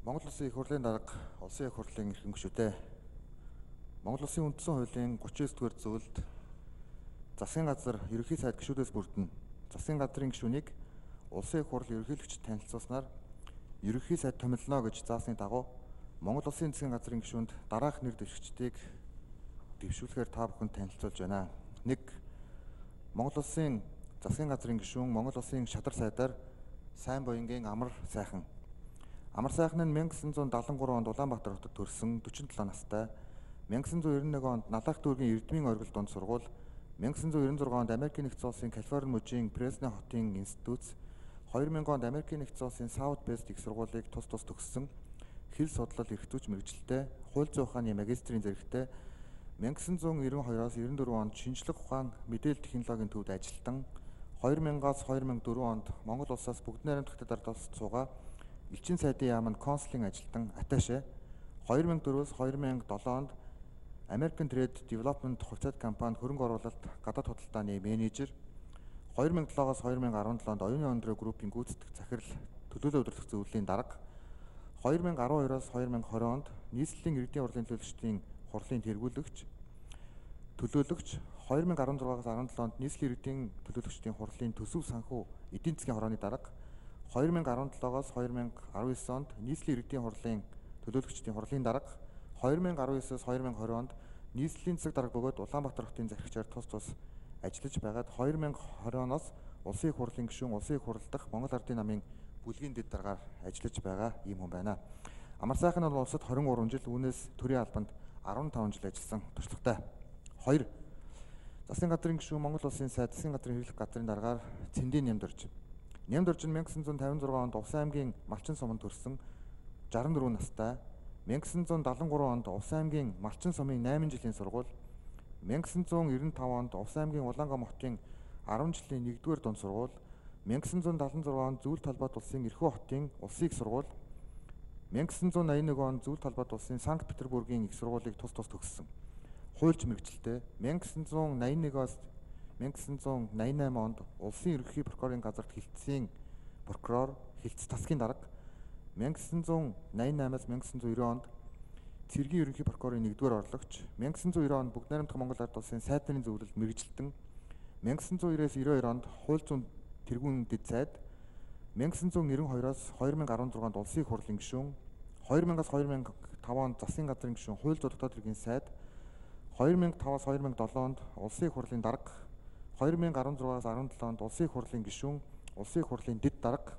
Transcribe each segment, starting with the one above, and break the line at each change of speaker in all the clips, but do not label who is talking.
Монгол Улсын их хурлын дарга улсын их хурлын эрхэм гишүүдээ. Монгол Улсын үндсэн хуулийн 39-р зөвлөлд засгийн газар ерөнхий сайд гишүүдээс бүрдэн засгийн газрын гишүүнийг улсын их хурл ерөнхийлөгчд танилцуулснаар ерөнхий сайд томилно гэж заасны дагуу Монгол Улсын засгийн газрын гишүүнд дараах нэр дэвшигчдийг дэвшүүлэхээр та бүхэнд танилцуулж байна. 1. Монгол Улсын засгийн газрын гишүүн Монгол Улсын шадар сайдаар сайн буянгийн амар сайхан. Амар сайхан нь 1973 онд Улаанбаатар хотод төрсэн 47 настай. 1991 онд Налах дүүргийн Эрдмийн оргил дунд сургууль, 1996 онд Америкийн нэгдсэн улсын Калифорни мужийн Фресно хотын институтс, 2000 онд Америкийн нэгдсэн улсын Саут Бэст их сургуулийг тус төгссөн. Хэл судлал эрх зүйч мэргэжилтэй, хууль зүйн ухааны магистрийн зэрэгтэй. 1992-оос 94 онд шинжлэх ухаан, мэдээлэл технологийн төвд ажилтан. 2000-аас 2004 онд Монгол улсаас бүгд найрамдах дараалалд суугаа элчин сайдын яаманд консулын ажилтан атташе. 2004-өөс 2007 онд American Trade Development хувьцаат компанид хөрөнгө оруулалт гадаад худалдааны менежер. 2007-оос 2017 онд оюуны өндрөө группийн гүйцэтгэх захирал төлөөлөл удирдах зөвлөлийн дарга. 2012-оос 2020 онд нийслэлийн иргэдийн хурлын төлөөлөгчдийн хурлын тэргүүлэгч, төлөөлөгч. 2016-аас 17 онд нийслэлийн иргэдийн төлөөлөгчдийн хурлын төсөв санхүү эдийн засгийн хорооны дарга. 2017-оос 2019 онд нийслэлийн иргэдийн хурлын төлөөлөгчдийн хурлын дарга. 2019-оос 2020 онд нийслэлийн засаг дарга бөгөөд Улаанбаатар хотын захирагчаар тус ажиллаж байгаад 2020 оноос улсын их хурлын гишүүн, улсын их хурл дахь Монгол Ардын намын бүлгийн дэд даргаар ажиллаж байгаа ийм хүн байна. Амар сайхан нь улсад 23 жил, үүнээс төрийн албанд 15 жил ажилласан туршлагатай. 2. Засгийн газрын гишүүн Монгол Улсын сайд засгийн газрын хэрэглэх газрын даргаар Цэндийн Нямдорж. Нямдорж нь 1956 онд Увсан аймгийн Малчин суманд төрсэн 64 настай. 1973 онд Увсан аймгийн Малчин сумын 8 жилийн сургууль, 1995 онд Увсан аймгийн Улаангам хотын 10 жилийн 1-р дунд сургууль, 1976 онд Зүйл талбайд улсын Эрхүү хотын улсын их сургууль, 1981 онд Зүйл талбайд улсын Санкт Петербургийн их сургуулийг тус төгссөн. Хуульч мэргэжилтэй. 1981-аас 1988 онд улсын ерөнхий прокурорын газарт хилцсэн прокурор, хилцс тасгийн дарга. 1988-аас 1990 онд цэргийн ерөнхий прокурорын 1-р орлогч. 1990 онд бүгд найрамдах Монгол Ард улсын сайд нарын зөвлөлд мэргэжилтэн. 1990-аас 92 онд хууль зүйн тэргүүн дэд сайд. 1992-аас 2016 онд улсын их хурлын гишүүн. 2000-аас 2005 онд засгийн газрын гишүүн, хууль зүйн дотоод хэргийн сайд. 2005-аас 2007 онд улсын их хурлын дарга. 2016-аас 17 онд улсын их хурлын гишүүн, улсын их хурлын дэд дарга.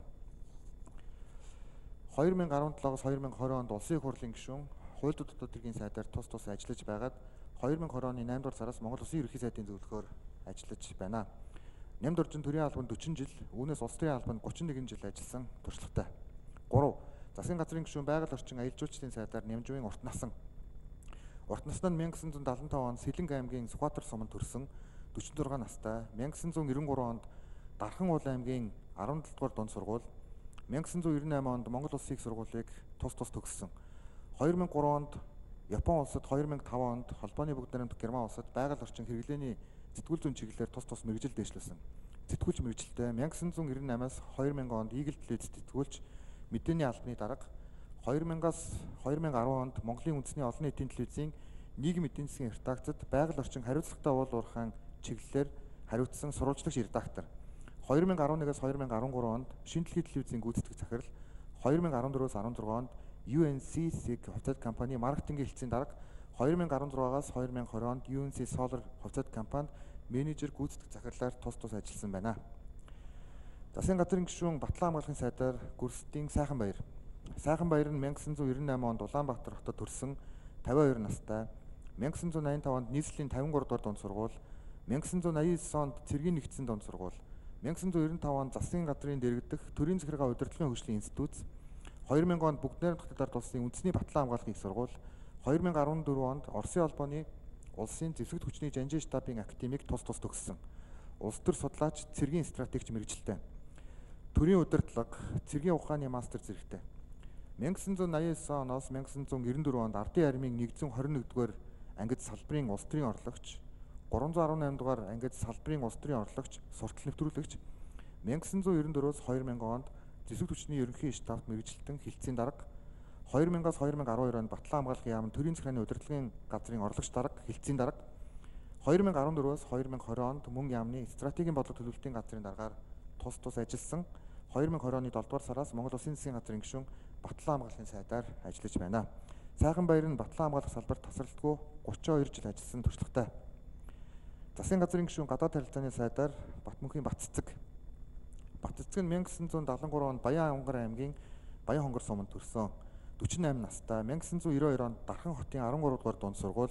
2017-аас 2020 онд улсын их хурлын гишүүн, хууль зүйн дотоод хэргийн сайдаар тус ажиллаж байгаад 2020 оны 8 дугаар сараас Монгол Улсын ерөнхий сайдын зөвлөхөөр ажиллаж байна. Нямдорж төрийн албанд 40 жил, үүнээс улс төрийн албанд 31 жил ажилласан туршлагатай. 3. Засгийн газрын гишүүн байгаль орчин аялал жуулчлалын сайдаар Нямжуугийн урт насан. Урт насны нь 1975 онд Сэлэнг аймгийн Сүхбаатар суманд төрсэн 46 настай. 1993 онд Дархан уул аймгийн 17 дугаар дунд сургууль, 1998 онд Монгол Улсын их сургуулийг тус төгссөн. 2003 онд Япон улсад, 2005 онд холбооны бүгд найрамдах Герман улсад байгаль орчин хэрэглээний сэтгүүл зүйн чиглэлээр тус мэргэжил дэвшлүүлсэн. Сэтгүүлч мэргэжилтэй. 1998-аас 2000 онд Eagle Televиз сэтгүүлч, мэдээний албаны дарга. 2000-аас 2010 онд Монголын үндэсний олон нийтийн телевизийн нийгэм эдийн засгийн редакцид байгаль орчин хариуцлагатай уул уурхайн чиглэлээр хариуцсан сурвалжлагч редактор. 2011-аас 2013 онд Шинэ дэлхийн телевизийн гүйцэтгэх захирал. 2014-өөс 16 онд UNC-ийг хувьцаат компани маркетингийн хэлтсийн дарга. 2016-аас 2020 онд UNC Solar хувьцаат компанид менежер гүйцэтгэх захирлаар тус ажилласан байна. Засгийн газрын гишүүн Батлан хамгаалахын сайдаар Гүрстийн Сайхан Баяр. Сайхан Баяр нь 1998 онд Улаанбаатар хотод төрсэн 52 настай. 1985 онд нийслэлийн 53 дугаар дунд сургууль, 1989 онд цэргийн нэгдсэн дунд сургууль, 1995 онд засгийн газрын дэргэдэх төрийн захиргаа удирдлагын хөгжлийн институт, 2000 онд бүгд найрамдах дард улсын үндэсний Батлан хамгаалахын их сургууль, 2014 онд Оросын холбооны улсын зэвсэгт хүчний жанжин штабын академик тус төгссөн. Улс төр судлаач, цэргийн стратегч мэргэжилтэй. Төрийн удирдлага, цэргийн ухааны мастер зэрэгтэй. 1989 оноос 1994 онд Ардын армийн 121-р ангид салбарын улс төрийн орлогч, 318 дугаар ангид салбарын улс төрийн орлогч, суртал нэвтрүүлэгч. 1994-өөс 2000 онд зэвсэгт хүчний ерөнхий штабт мэргэжилтэн хилцээний дарга. 2000-аас 2012 онд Батлан хамгааллын яам төрийн захиргааны удирдлагын газрын орлогч дарга, хэлтсийн дарга. 2014-өөс 2020 онд мөн яамны стратегийн бодлого төлөвлөлтийн газрын даргаар тус ажилласан. 2020 оны 7 дугаар сараас Монгол Улсын засгийн газрын гишүүн Батлан хамгааллын сайдаар ажиллаж байна. Сайхан баяр нь Батлан хамгаалах салбарт тасралтгүй 32 жил ажилласан туршлагатай. Засгийн газрын гишүүн гадаад харилцааны сайдаар Батмөнхийн Батцэцэг. Батцэцэг нь 1973 онд Баян Онгор аймгийн Баян хонгор суманд төрсөн. 48 настай. 1992 онд Дархан хотын 13 дугаар дунд сургууль,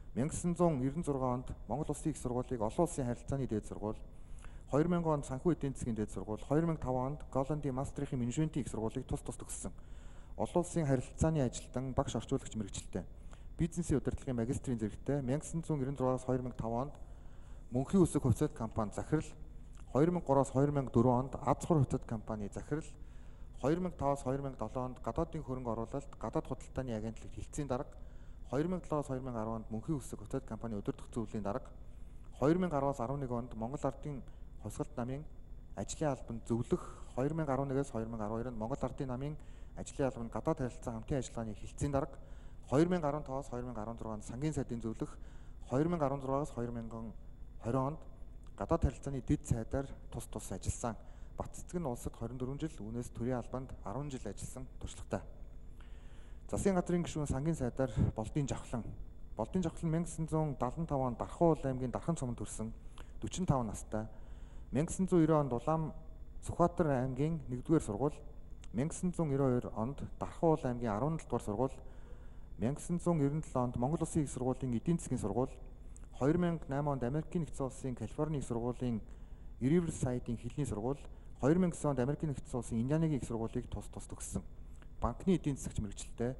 1996 онд Монгол Улсын их сургуулийг олон улсын харилцааны дээд сургууль, 2000 онд санхүү эдийн засгийн дээд сургууль, 2005 онд Голландын Мастрихтын менежментийн их сургуулийг тус төгссөн. Олон улсын харилцааны ажилтан багш орчуулагч мэргэжилтэй. Бизнесийн удирдлагын магистрийн зэрэгтэй. 1996-аас 2005 онд Мөнхийн үсэг хувьцаат компани захирал, 2003-аас 2004 онд Аз хур хувьцаат компани захирал, 2005-аас 2007 онд гадаадын хөрөнгө оруулалт, гадаад худалдааны агентлагт хэлтсийн дарга, 2007-аас 2010 онд Мөнхийн үсэг хувьцаат компани удирдах зөвлөлийн дарга, 2010-аас 11 онд Монгол Ардын хосголт намын ажлын албанд зөвлөх, 2011-ээс 2012 онд Монгол Ардын намын ажлын албанд гадаад харилцаа хамтын ажиллагааны хэлтсийн дарга, 2015-аас 2016 онд сангийн сайдын зөвлөх, 2016-аас 2020 онд гадаад харилцааны дэд сайдаар тус ажилласан. Батцэцэг нь улсад 24 жил, үүнээс төрийн албанд 10 жил ажилласан туршлагатай. Засгийн газрын гишүүн сангийн сайдаар Болдын Жавхлан. Болдын Жавхлан 1975 онд Дархан аймгийн Дархан цомонд төрсэн, 45 настай. 1990 онд Улаан Сүхбаатар аймгийн 1-р сургууль, 1992 онд Дархан аймгийн 17-р сургууль, 1997 онд Монгол Улсын их сургуулийн эдийн засгийн сургууль, 2008 онд Америкийн нэгдсэн улсын Калифорни их сургуулийн Сайдын хэлний сургууль, 2009 онд Америкийн нэгдсэн улсын Индианагийн их сургуулийг тус төгссөн. Банкны эдийн засагч мэргэжилтэй.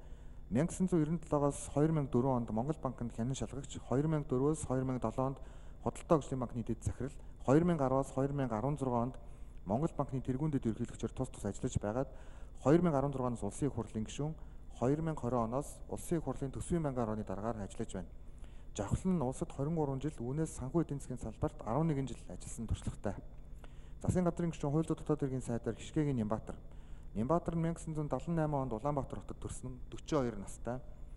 1997-аас 2004 онд Монгол банкнд хянан шалгагч, 2004-өөс 2007 онд Худалдаа хөгжлийн банкны дэд захирал, 2010-аас 2016 онд Монгол банкны тэргүүн дэд ерөнхийлөгчөөр тус ажиллаж байгаад 2016-аас улсын их хурлын гишүүн, 2020 оноос улсын их хурлын төсвийн банкны орооны даргаар ажиллаж байна. Жавхлан нь улсад 23 жил, үүнээс санхүү эдийн засгийн салбарт 11 жил ажилласан туршлагатай. Засгийн газрын гишүүн хууль зүйн дотоод хэргийн сайдаар Хишгэгийн Нямбаатар. Нямбаатар нь 1978 онд Улаанбаатар хотод төрсөн, 42 настай.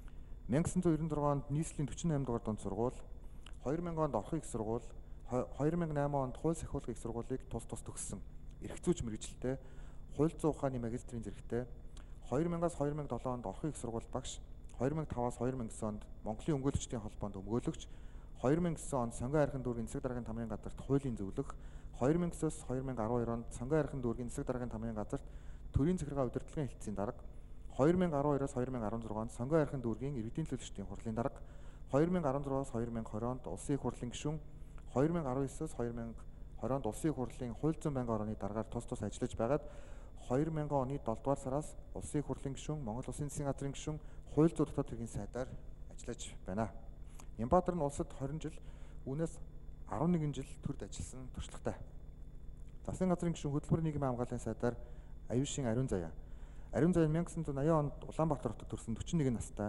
1996 онд нийслэлийн 48 дугаар дунд сургууль, 2000 онд орхон их сургууль, 2008 онд хууль сахиулгын их сургуулийг тус төгссөн. Эрх зүйч мэргэжилтэй, хууль зүйн ухааны магистрийн зэрэгтэй. 2000-аас 2007 онд орхон их сургууль багш, 2005-аас 2009 онд Монголын өмгөөлөгчдийн холбоонд өмгөөлөгч, 2009 онд Сонгон хайрхан дүүргийн засаг даргын тамирын газарт хуулийн зөвлөх, 2009-өөс 2012 онд Сонгон хайрхан дүүргийн засаг даргын тамирын газарт төрийн захиргаа удирдлагын хэлтсийн дарга, 2012-оос 2016 онд Сонгон хайрхан дүүргийн иргэдийн төлөөлөгчдийн хурлын дарга, 2016-аас 2020 онд улсын их хурлын гишүүн, 2019-өөс 2020 онд улсын их хурлын хууль зүйн банкны орооны даргаар тус ажиллаж байгаад 2000 оны 7 дугаар сараас улсын их хурлын гишүүн, Монгол Улсын засгийн газрын гишүүн, хууль зүйн дотоод хэргийн сайдаар ажиллаж байна. Нямбаатар нь улсад 20 жил, үүнээс 11 жил төрд ажилласан туршлагатай. Засгийн газрын гишүүн хөтөлбөр нийгмийн хамгааллын сайдаар Аюушин Ариун Заяа. Ариун Заяа 1980 онд Улаанбаатар хотод төрсэн, 41 настай.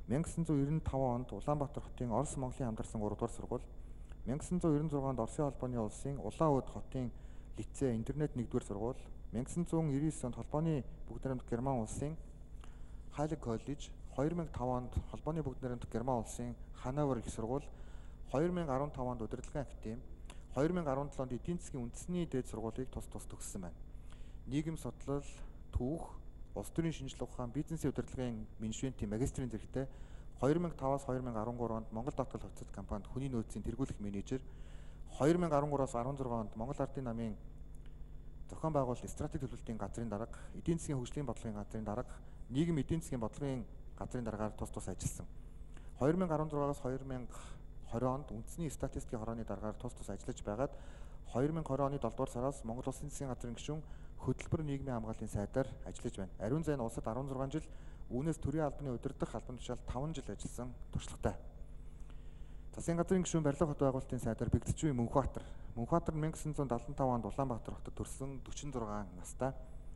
1995 онд Улаанбаатар хотын Орос Монголын хамтарсан 3 дугаар сургууль, 1996 онд Оросын холбооны улсын Улаан-Уд хотын лицей интернет 1-р сургууль, 1999 онд холбооны бүгд найрамдах Герман улсын Хайлиг коллеж, 2005 онд холбооны бүгд найрамдах Герман улсын Хановер их сургууль, 2015 онд удирдлагын академи, 2017 онд эдийн засгийн үндэсний дээд сургуулийг тус төгссөн байна. Нийгэм судлал, түүх, улс төрийн шинжилгээ ухаан, бизнесийн удирдлагын менежментийн магистрийн зэрэгтэй. 2005-аас 2013 онд Монгол Давтгал хувьцаат компанид хүний нөөцийн тэргүүлэх менежер, 2013-аас 16 онд Монгол Ардын намын зохион байгуулалт стратеги төлөвлөлтийн газрын дарга, эдийн засгийн хөгжлийн бодлогын газрын дарга, нийгэм эдийн засгийн бодлогын газрын даргаар тус ажилласан. 2016-аас 2020 онд үндэсний статистикийн хорооны даргаар тус ажиллаж байгаад 2020 оны 7 дугаар сараас Монгол Улсын засгийн газрын гишүүн, хөтөлбөр нийгмийн хамгааллын сайдаар ажиллаж байна. Ариун Заяа нь улсад 16 жил, үүнээс төрийн албаны удирдах албан тушаал 5 жил ажилласан туршлагатай. Засгийн газрын гишүүн барилга хот байгуулалтын сайдаар Бэгдэчвийн Мөнхбаатар. Мөнхбаатар нь 1975 онд Улаанбаатар хотод төрсэн, 46 настай.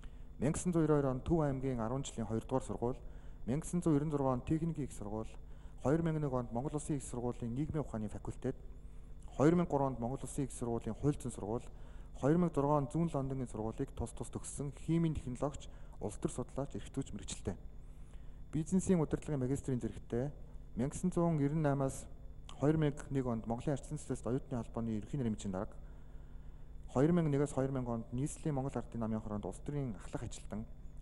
1992 онд Төв аймгийн 10 жилийн 2 дугаар сургууль, 1996 онд техникийн их сургууль, 2001 онд Монгол Улсын их сургуулийн нийгмийн ухааны факультет, 2003 онд Монгол Улсын их сургуулийн хууль зүйн сургууль, 2006 онд Зүүн Лондонгийн сургуулийг тус төгссөн химийн технологич, улс төр судлаач, эрх зүйч мэргэжилтэй. бизнесийн удирдлагын магистрийн зэрэгтэй 1998-аас 2001 онд Монголын Арчсан цэцэст оюутны холбооны ерөнхий нэрмжийн дарга, 2001-аас 2000 онд нийслэлийн Монгол ардын намын хороонд улс төрийн ахлах ажилтан,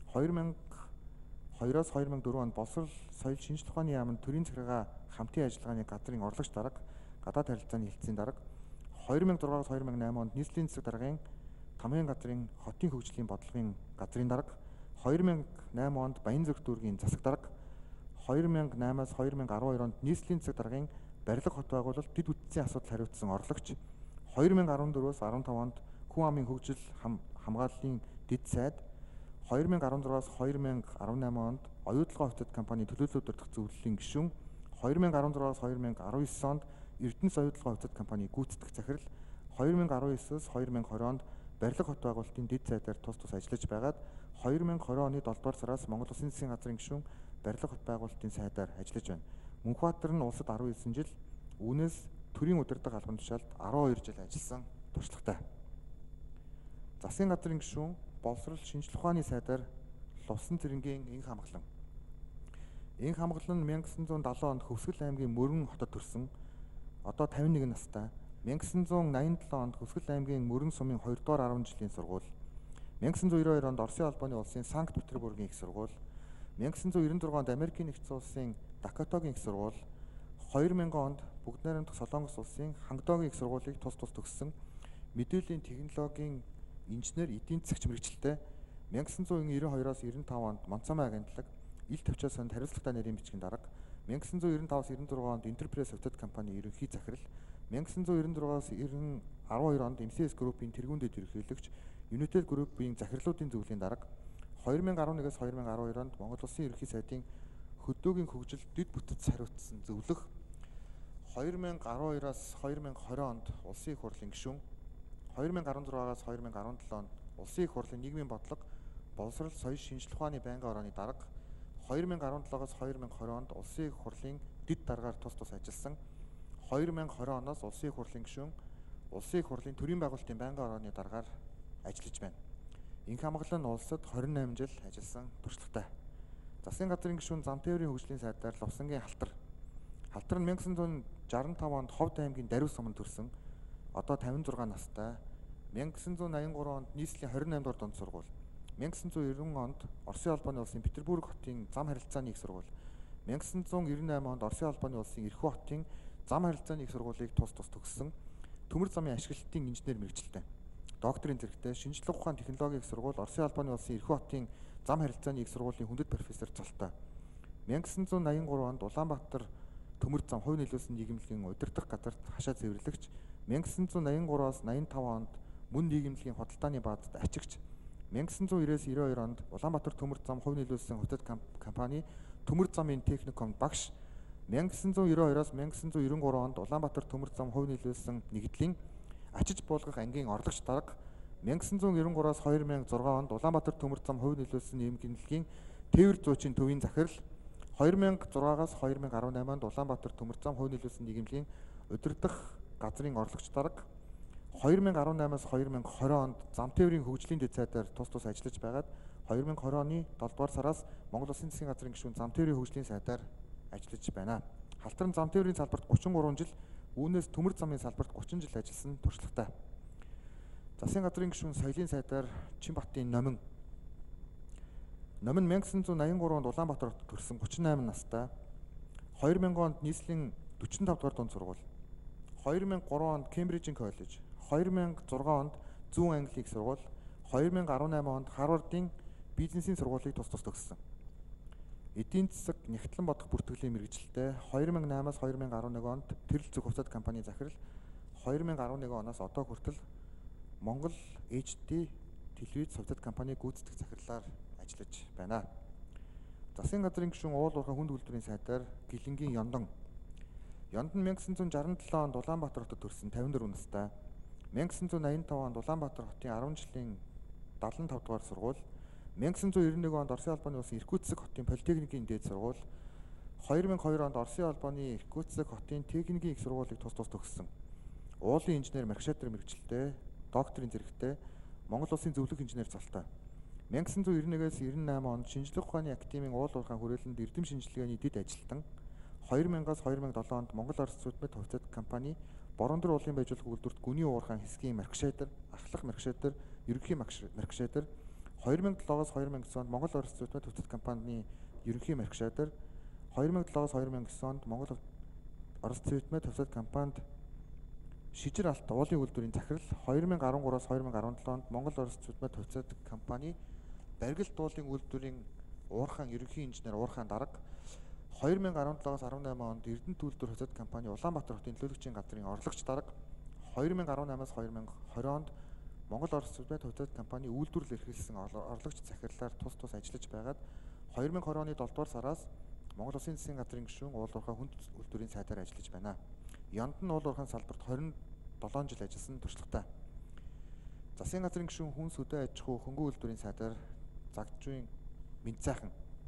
2002-аас 2004 онд боловсрол соёл шинжилх ухааны яамны төрийн захиргаа хамтын ажиллагааны газрын орлогч дарга, гадаад харилцааны хэлтсийн дарга, 2006-аас 2008 онд нийслэлийн засаг даргын тамгын газрын хотын хөгжлийн бодлогын газрын дарга, 2008 онд Баян зүрх дүүргийн засаг дарга, 2008-аас 2012 онд нийслэлийн засаг даргын барилга хот байгуулалт дэд бүтцийн асуудал хариуцсан орлогч, 2014-өөс 15 онд хүн амын хөгжил хамгааллын дэд сайд, 2016-аас 2018 онд оюутлогоо хотод компани төлөөлөл удирдах зөвлөлийн гишүүн, 2016-аас 2019 онд Эрдэнэс оюутлогоо хотод компани гүйцэтгэх захирал, 2019-өөс 2020 онд барилга хот байгуулалтын дэд сайдаар тус ажиллаж байгаад 2020 оны 7 дугаар сараас Монгол Улсын засгийн газрын гишүүн барилга хот байгуулалтын сайдаар ажиллаж байна. Мөнхбаатар нь улсад 19 жил, үүнээс төрийн удирдах албан тушаалд 12 жил ажилласан туршлагатай. Засгийн газрын гишүүн боловсрол шинжилх ухааны сайдаар Лувсан цэрэнгийн энх хамглан. Энх хамглан 1970 онд Хөвсгөл аймгийн Мөрөн хотод төрсөн. Одоо 51 настай. 1987 онд Хөвсгөл аймгийн Мөрөн сумын 2 дугаар 10 жилийн сургууль. 1992 онд Оросын албаны улсын Санкт Петербургийн их сургууль. 1996 онд Америкийн нэгдсэн улсын Дакотагийн их сургууль. 2000 онд Бүгд найрамдах Солонгос улсын Хангдогийн их сургуулийг тус төгссөн. Мэдээллийн технологийн инженер эдийн засагч мэргэжилтэй. 1992-оос 95 онд Монцамай агентлаг ил тавчаас сонд хариуцлагатай нарийн бичгийн дарга. 1995-аас 96 онд Интерпресс Хотод компани ерөнхий захирал. 1996-аас 12 онд МСС группийн тэргүүн дэд ерөнхийлөгч, United группийн захирлуудын зөвлөлийн дарга. 2011-аас 2012 онд Монгол Улсын ерөнхий сайдын хөдөөгийн хөгжил дэд бүтэц хариуцсан зөвлөх. 2012-аас 2020 онд Улсын их хурлын гишүүн. 2016-аас 2017 онд Улсын их хурлын нийгмийн бодлого, боловсрол соёл шинжилх ухааны байнгын орооны дарга. 2017-аас 2020 онд Улсын их хурлын дэд даргаар тус ажилласан. 2020 оноос Улсын их хурлын гишүүн, Улсын их хурлын төрийн байгуулалтын байнгын орооны даргаар ажиллаж байна. Энх хамглан улсад 28 жил ажилласан туршлагатай. Засгийн газрын гишүүн зам тээврийн хөгжлийн сайдаар Лувсангийн Халтар. Халтар нь 1965 онд Ховд аймгийн Даруй суманд төрсэн. Одоо 56 настай. 1983 онд нийслэлийн 28 дугаар дунд сургууль. 1990 онд Оросын албаны улсын Петербург хотын зам харилцааны их сургууль. 1998 онд Оросын албаны улсын Ирхүү хотын зам харилцааны их сургуулийг тус төгссөн. Төмөр замын ашиглалтын инженер мэргэжилтэй. Докторийн зэрэгтэй шинжлэх ухааны технологийн их сургууль, Оросын албаны улсын Ирхүү хотын зам харилцааны их сургуулийн хүндэт профессор цолтой. 1983 онд Улаанбаатар төмөр зам хувь нөлөөсөн нийгэмлэгийн удирдах газарт хашаа цэвэрлэгч, 1983-аас 85 онд мөн нийгэмлэгийн худалдааны баазад ачигч, 1990-ээс 92 онд Улаанбаатар төмөр зам хувь нөлөөсөн хотод компани төмөр замын техникумд багш, 1992-аас 1993 онд Улаанбаатар төмөр зам хувь нөлөөсөн нэгдлийн ачиж буулгах ангийн орлогч дарга, 1993-аас 2006 онд Улаанбаатар төмөр зам хувь нөлөөсөн нийгэмлэгийн тээвэр зуучин төвийн захирал, 2006-аас 2018 онд Улаанбаатар төмөр зам хувь нөлөөсөн нийгэмлэгийн удирдах газрын орлогч дарга, 2018-аас 2020 онд зам тээврийн хөгжлийн дэд сайдаар тус ажиллаж байгаад 2020 оны 7 дугаар сараас Монгол Улсын засгийн газрын гишүүн зам тээврийн хөгжлийн сайдаар ажиллаж байна. Халтар нь зам тээврийн салбарт 33 жил, үүнээс төмөр замын салбарт 30 жил ажилласан туршлагатай. Засгийн газрын гишүүн соёлын сайдаар Чинбатын Номин. Номин 1983 онд Улаанбаатар хотод төрсэн, 38 настай. 2000 онд нийслэлийн 45 дугаар дунд сургууль. 2003 онд Кембрижийн коллеж. 2006 онд Зүүн Английн их сургууль. 2018 онд Харвардын бизнесийн сургуулийг тус төгссөн. Эдийн засаг нягтлан бодох бүртгэлийн мэргэжилтэй. 2008-аас 2011 онд Тэрл зүг хувьцат компани захирал. 2011 оноос одоо хүртэл Монгол HD телевиз хувьцат компани гүйцэтгэх захирлаар ажиллаж байна. Засгийн газрын гишүүн уул уурхай хүнд үйлдвэрийн сайдаар Гэлэнгийн Ёндон. Ёндон 1967 онд Улаанбаатар хотод төрсэн, 54 настай. 1985 онд Улаанбаатар хотын 10 жилийн 75 дугаар сургууль. 1991 онд Оросын албаны улсын Иркутск хотын политехникийн дээд сургууль. 2002 онд Оросын албаны Иркутск хотын техникийн их сургуулийг тус төгссөн. Уулын инженер маркшатор мэргэжилтэй, докторийн зэрэгтэй, Монгол улсын зөвлөх инженер цолтой. 1991-ээс 98 онд шинжлэх ухааны академийн уул уурхайн хүрээлэнд эрдэм шинжилгээний дэд ажилтан, 2000-аас 2007 онд Монгол Орос Зүйдмэд хувьцаат компани Борон дөр уулын байжуулах үйлдвэрт гүний уурхайн хэсгийн маркшейдер, ахлах маркшейдер, ерөнхий маркшейдер, 2007-оос 2009 онд Монгол Орос Зүйдмэд хувьцаат компани ерөнхий маркшейдер, 2007-оос 2009 онд Монгол Орос Зүйдмэд хувьцаат компанид шижир алт уулын үйлдвэрийн захирал, 2013-аас 2017 онд Монгол Орос Зүйдмэд хувьцаат компани барилгалт уулын үйлдвэрийн уурхайн ерөнхий инженер уурхайн дарга, 2017-аас 18 онд Эрдэнэ төлөвлөлт хувьцаат компани Улаанбаатар хотын төлөөлөгчийн газрын орлогч дарга, 2018-аас 2020 онд Монгол Орос Зүйдмэд хувьцаат компани үйлдвэрлэл эрхэлсэн орлогч захирлаар тус ажиллаж байгаад 2020 оны 7 дугаар сараас Монгол Улсын засгийн газрын гишүүн уул уурхай хүнд үйлдвэрийн сайдаар ажиллаж байна. Янд нь уул уурхайн салбарт 27 жил ажилласан туршлагатай. Засгийн газрын гишүүн хүн сүдэ аж ахуй хөнгөн үйлдвэрийн сайдаар Загжуйн Менцайхан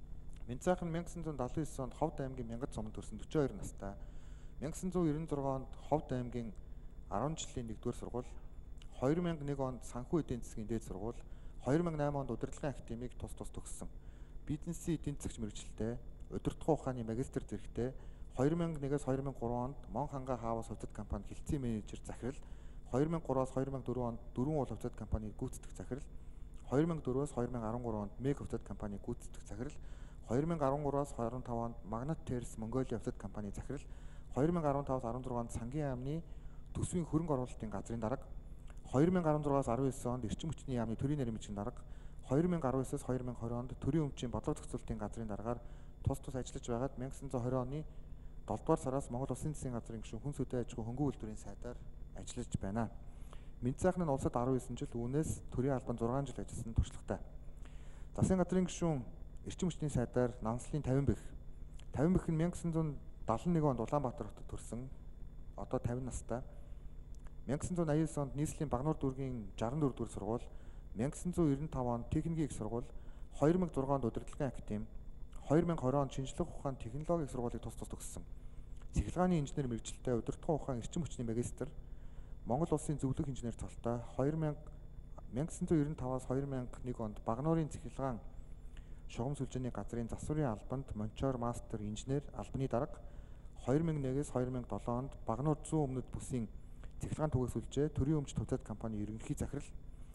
1979 онд Ховд аймгийн Мянгад суманд төрсэн 42 настай. 1996 онд Ховд аймгийн 10 жилийн 1-р сургууль, 2001 онд санхүү эдийн засгийн дээд сургууль, 2008 онд удирдлагын академиг тус төгссөн. Бизнесийн эдийн засгч мэргэжилтэй, удирдах ухааны магистр зэрэгтэй, 2001-ээс 2003 онд Мон ханга хаавас хувьцаат компани хилцэн менежер захирал, 2003-аас 2004 онд дөрвөн уул хувьцаат компани гүйцэтгэх захирал, 2004-өөс 2013 онд Мег хувьцаат компани гүйцэтгэх захирал, 2013-аас 25 онд Магнат Терс Монголиа хувьцаат компани захирал, 2015-аас 16 онд Сангийн яамны төсвийн хөрөнгө оруулалтын газрын дарга, 2016-аас 19 онд эрчим хүчний яамны төрийн нарийн бичгийн дарга, 2019-ээс 2020 онд төрийн өмчийн бодлого зохицуулалтын газрын даргаар тус ажиллаж байгаад 1920 оны 7 дугаар сараас Монгол Улсын засгийн газрын гишүүн хүн сүдэ аж ахуй хөнгөн үйлдвэрийн сайдаар ажиллаж байна. Менцайхан нь улсад 19 жил, үүнээс төрийн албанд 6 жил ажилласан туршлагатай. Засгийн газрын гишүүн эрчим хүчний сайдаар Нанслын 50 бэх нь 1971 онд Улаанбаатар хотод төрсэн. Одоо 50 настай. 1989 онд нийслэлийн Багнуур дүүргийн 64 дугаар сургууль, 1995 онд техникийн их сургууль, 2006 онд удирдлагын академи, 2020 онд шинжлэх ухааны технологийн сургуулийг тус төгссөн. Цахилгааны инженер мэргэжилтэй, удирдлагын ухаан эрчим хүчний магистр, Монгол улсын зөвлөх инженер цолтой, 1995-аас 2001 онд Багнуурын цахилгаан шугам сүлжээний газрын засварын албанд мончоор мастер инженер албаны дарга, 2001-ээс 2007 онд Багнуур зүүн өмнөд бүсийн цахилгаан түгээх сүлжээ төрийн өмч хувьцаат компани ерөнхий захирал,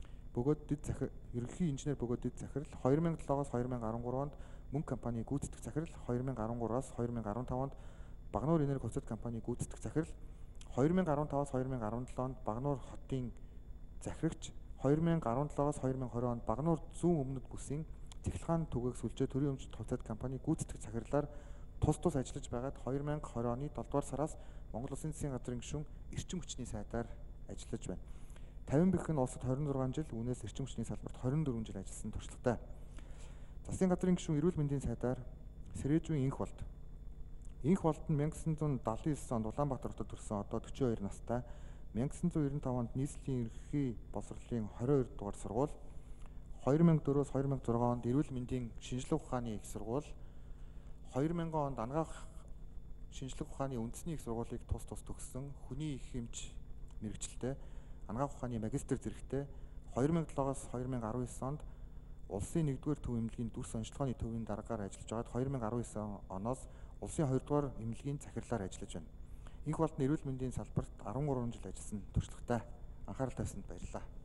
ерөнхий инженер бөгөөд дэд захирал, 2007-аас 2013 онд мөнгө компани гүйцэтгэх захирал, 2013-аас 2015 онд Багнуур энерги хувьцаат компани гүйцэтгэх захирал, 2015-аас 2017 онд Багнуур хотын захирагч, 2017-аас 2020 онд Багнуур зүүн өмнөд бүсийн цахилгаан түгээх сүлжээ төрийн өмч хувьцаат компани гүйцэтгэх захирлаар тус ажиллаж байгаад 2020 оны 7 дугаар сараас Монгол Улсын засгийн газрын гишүүн эрчим хүчний сайдаар ажиллаж байна. 50 бэх нь улсад 26 жил, үүнээс эрчим хүчний салбарт 24 жил ажилласан туршлагатай. Засгийн газрын гишүүн эрүүл мэндийн сайдаар Сэрээжүйн Инх болд. Инх болд нь 1979 онд Улаанбаатар хотод төрсэн, одоо 42 настай. 1995 онд нийслэлийн ерөнхий боловсролын 22 дугаар сургууль, 2004-өөс 2006 онд эрүүл мэндийн шинжлэх ухааны их сургууль, 2000 онд анагаах шинжлэх ухааны үндэсний их сургуулийг тус төгссөн, хүний их эмч мэргэжилтэй, анагаах ухааны магистр зэрэгтэй, 2007-оос 2019 онд улсын 1-р төв эмнэлгийн дүрс онцлогооны төвийн даргаар ажиллаж байгаад 2019 оноос улсын 2-р эмнэлгийн захирлаар ажиллаж байна. Инх болд нь эрүүл мэндийн салбарт 13 жил ажилласан туршлагатай. Анхаарал тавьсанд баярлалаа.